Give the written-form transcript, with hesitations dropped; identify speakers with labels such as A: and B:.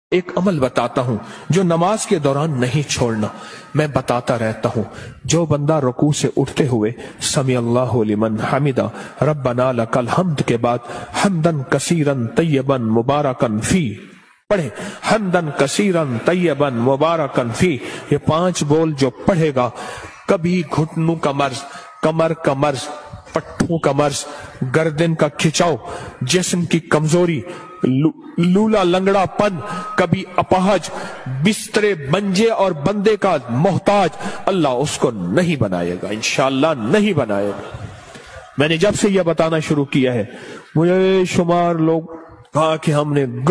A: एक अमल बताता हूं जो नमाज के दौरान नहीं छोड़ना। मैं बताता रहता हूं, जो बंदा रुकू से उठते हुए समी अल्लाहु लिमन हमिदा रब्बना लकल हम्द के बाद हम्दन कसीरन तय्यबन मुबारकन फी पढ़े, हम्दन कसीरन तय्यबन मुबारकन फी, ये 5 बोल जो पढ़ेगा, कभी घुटनों का मर्ज, कमर का मर्ज, पट्टों का मर्ज, गर्दन का खिंचाव, जिस्म की कमजोरी, लूला लंगड़ापन, कभी अपाहज, बिस्तरे बंजे और बंदे का मोहताज, अल्लाह उसको नहीं बनाएगा, इंशाअल्लाह नहीं बनाएगा। मैंने जब से यह बताना शुरू किया है, मुझे शुमार लोग कहा कि हमने